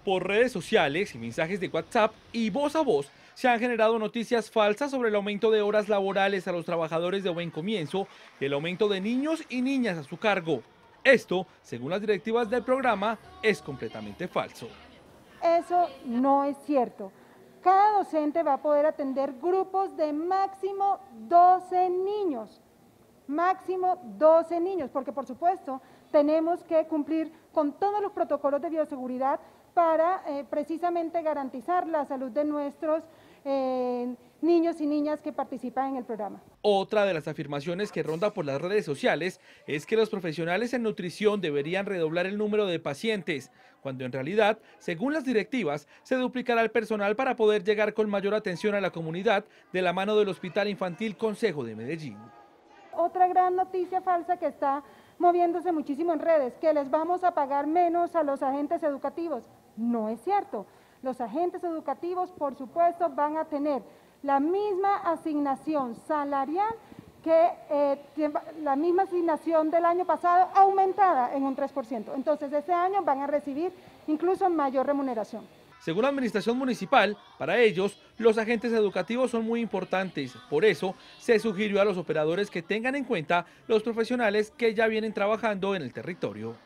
Por redes sociales y mensajes de WhatsApp y voz a voz se han generado noticias falsas sobre el aumento de horas laborales a los trabajadores de Buen Comienzo y el aumento de niños y niñas a su cargo. Esto, según las directivas del programa, es completamente falso. Eso no es cierto. Cada docente va a poder atender grupos de máximo 12 niños, porque por supuesto tenemos que cumplir con todos los protocolos de bioseguridad para precisamente garantizar la salud de nuestros niños y niñas que participan en el programa. Otra de las afirmaciones que ronda por las redes sociales es que los profesionales en nutrición deberían redoblar el número de pacientes, cuando en realidad, según las directivas, se duplicará el personal para poder llegar con mayor atención a la comunidad de la mano del Hospital Infantil Consejo de Medellín. Otra gran noticia falsa que está moviéndose muchísimo en redes, que les vamos a pagar menos a los agentes educativos. No es cierto. Los agentes educativos, por supuesto, van a tener la misma asignación salarial que la misma asignación del año pasado, aumentada en un 3%. Entonces, este año van a recibir incluso mayor remuneración. Según la administración municipal, para ellos, los agentes educativos son muy importantes. Por eso, se sugirió a los operadores que tengan en cuenta los profesionales que ya vienen trabajando en el territorio.